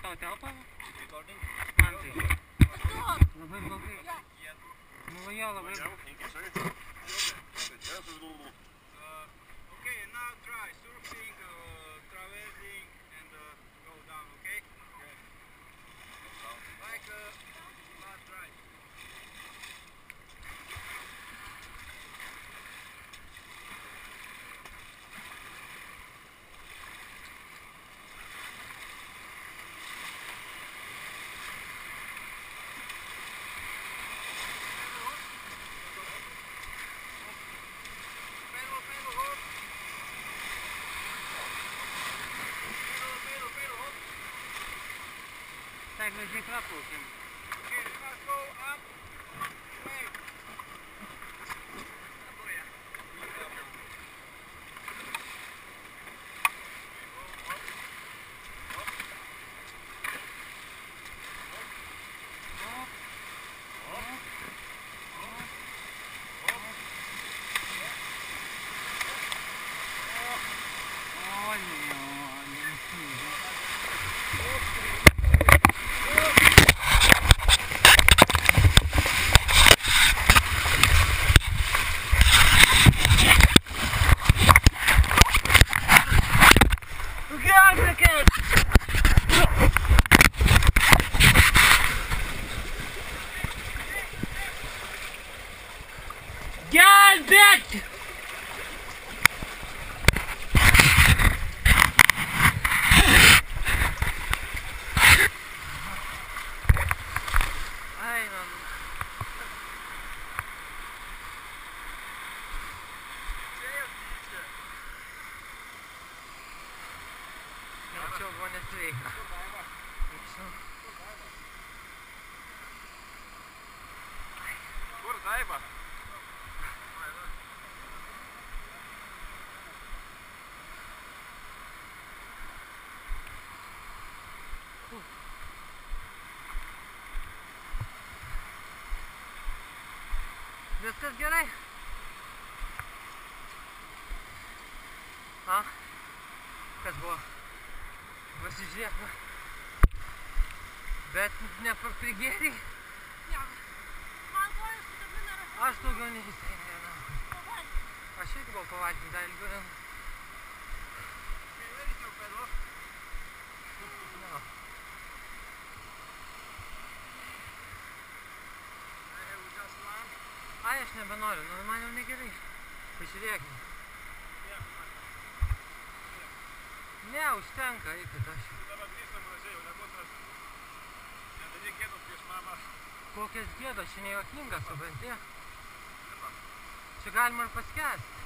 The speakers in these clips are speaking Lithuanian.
Tau telpa? Recording? Man tai. Labai blogai. Nu va jo, labai blogai. Okay, now try surfing, traversing and go down, okay? Like last ride. Tak, gražiai praplaukėm. Okay, let's go up. Wait. Gelbėk! Einam. Čia buvo nesveika. Kur Daiva? Viskas gerai? A? Kas buvo? Pasižiūrėk. Bet neprigėrei? Ne. Man kojas sudabina yra. Aš daugiau neįsėnėjau. Aš irgi buvau pavalgyti dar ilgiau. No. Ai, aš nebenoriu, nu man jau negerai. Pažiūrėkime. Ne, užtenka, eikit aš. Dabar grįžtam gražiai, jau nebus aš. Nedaryk gėdos prieš mamą. Kokias gėdos, čia nejuokinga, supranti? Čia galima ir paskęsti.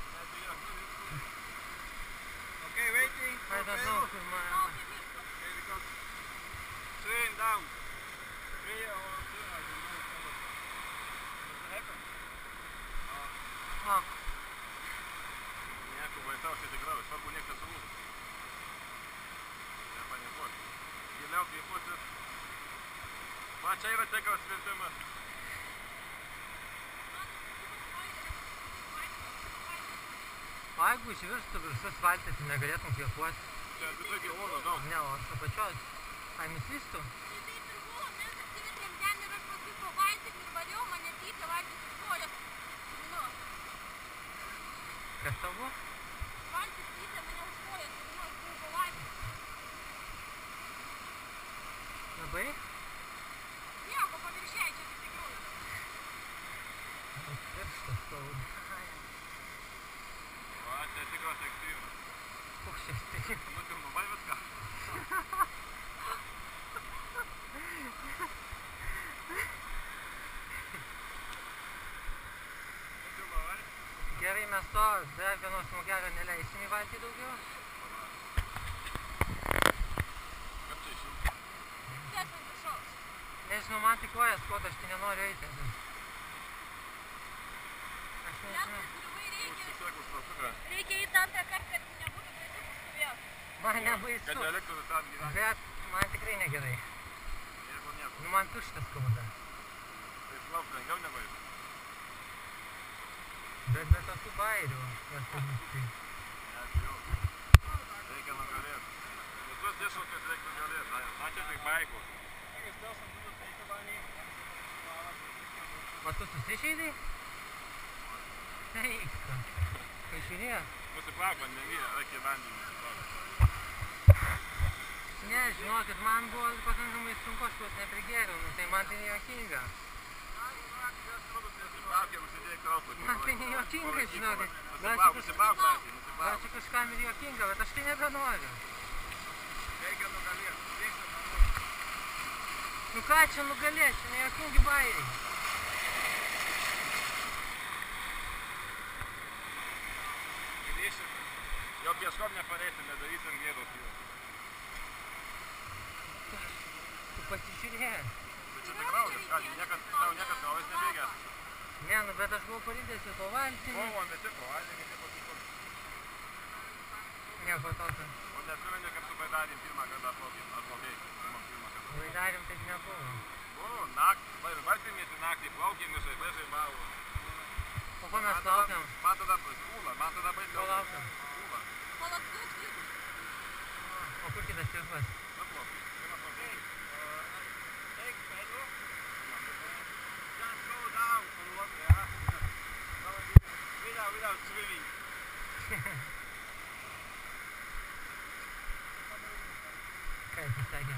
Okay, waiting I for don't know, Pedro. kur man... Okay, because swing down. 3 or 2, I don't know. What happened? A, Nieko baisiausiai tikrai, svarbu niekas sulūžti. Nepanikuoti. Giliau kvėpuoti. Va, čia yra tikras virpimas. o jeigu išvirstų viršus valtis, tai negalėtum kvėpuoti. Čia visai oro daug. Ne, o aš apačios. Ai, nusvistų? Tai taip ir buvo, mes atsivertėm ten ir aš paskui po valtim ir variau, mane tyčia valtis iš kojos. Nu, Kas tavo? valtis tyčia mane už kojos ir nu, aš buvau po valtim. Labai? Nieko, paviršiai čia tik tikriau. Pirštas skauda. Va, čia tikras ekstrymas. Koks čia stilius? Nu, tu nubai viską. Gerai, mes to dar vienos smogelio neleisim į valtį daugiau. Kaip čia išimti? Sės ant viršaus. Nežinau, man tik kojas skauda, aš tai nenoriu eiti. Aš Net nežinau. griuvai reikia. Užsisekus prasuką. Reikia į antrą kartą, kad nebūtų baisu pastovėt. Man nebaisu. Kad neliktų tam gyventi. Bet man tikrai negerai. Nieko. Nu, man tuštas skauda. Tai plaukt lengviau nebaisu. Bet be tokių bairių. Nebijau. Reikia nugalėti. Visus iššūkius reikia nugalėti. čia tik baigų. O tu susižeidai? Eik, pažiūrėk. Nusiplauk vandenį, reikia vandenį. Ne, žinokit, man buvo pakankamai sunku, aš tuos neprigėriau, nu tai man tai nejuokinga. Nusiplauk ir užsidėk truputį. Man tai nejuokinga, žinokit. Nusiplauk, Gal čia kažkam ir juokinga, bet aš tai nebenoriu. Reikia nugalėti. Nu ką čia nugalėti, čia nejuokingi bairiai. Jau pieškom nepareisim, nedarysim gėdos jų. Tu pasižiūrėk. Bet čia tik kraujas, ką, tau niekas kraujas nebėgęs. Ne, nu bet aš buvau palydęs į to valtymį. Buvo, visi po vandenį, taip pasikur. Nieko tokio. O nesimeni, kaip su baidarėm pirmą kartą atplaukėm, pirmą kartą. Baidarėm taip nebuvo. Buvo, naktį, varpėmėsi naktį, plaukėm visai, vežai bavo. O ko mes laukiam? Man tada baisiau. Ko laukiam? O kur kitas tikslas? Without swimming. Ką jis sakė?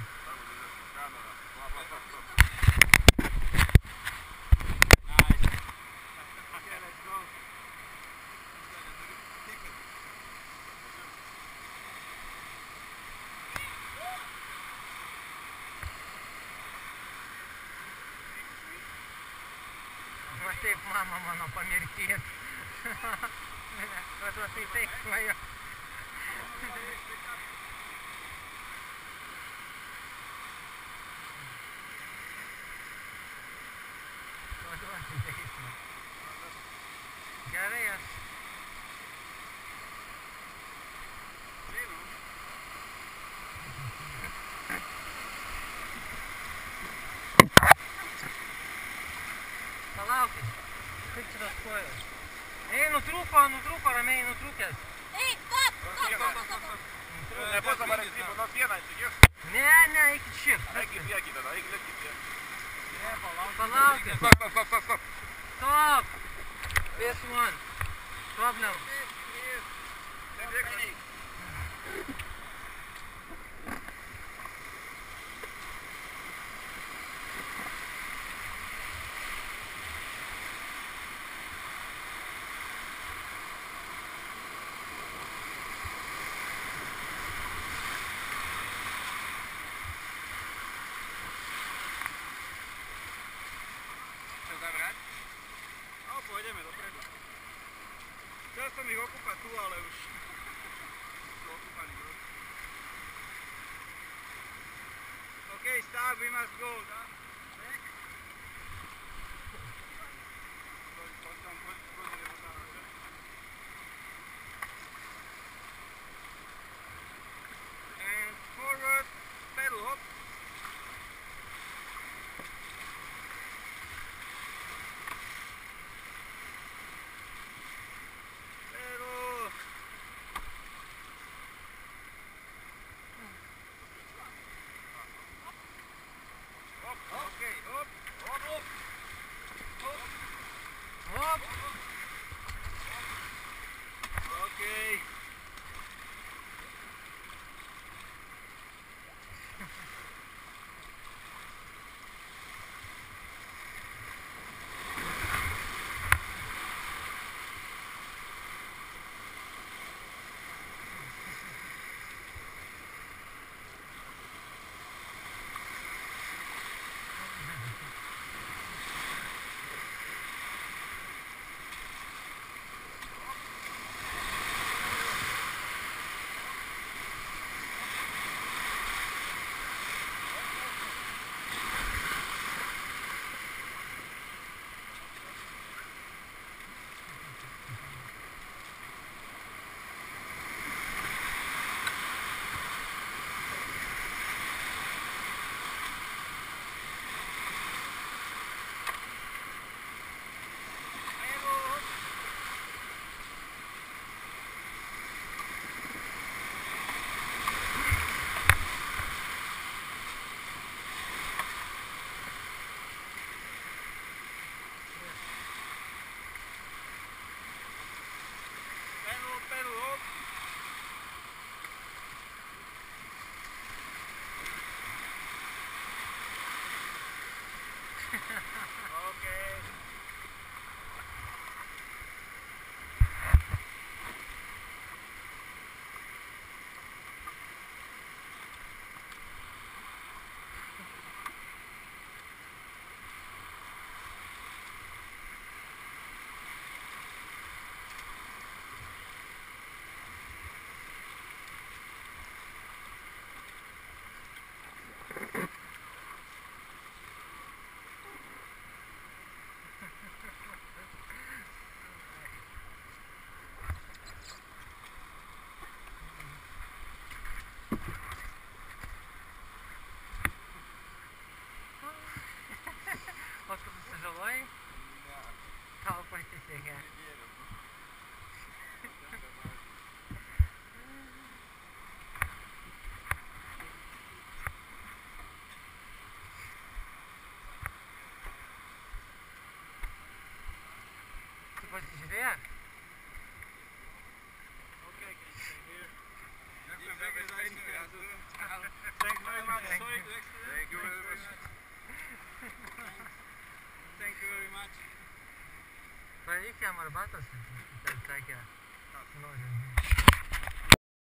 Va taip mama mano pamirkėt. Va tai taip svajo. Važiuoti teismą. Gerai aš. Palaukit, kaip čia tas kojas? Ei, nutrūko, ramiai nutrūkęs. Ei, stop! Nebus dabar atsiprašau, nuo pieną įsikiš. Ne, eikit šiek. Eik į priekį tada, eik lėkti į priekį. Ne, palaukit. Stop. Stop! This one. Problem. Nebėgti. Pojedeme dopredu. Chcel som ich okúpať tu, ale už sú okúpaní. OK, stop, we must go. Back. And forward, pedal, hop. Hop. Okay. O tu susižalojai? Ne, Tau pasisekė. negėriau. Tu pasižiūrėk. Okay, can you stay here? Thank you very much. Sorry. Thank you very much. Thank you very much. Pareik jam arbatos, ten sakė, nori.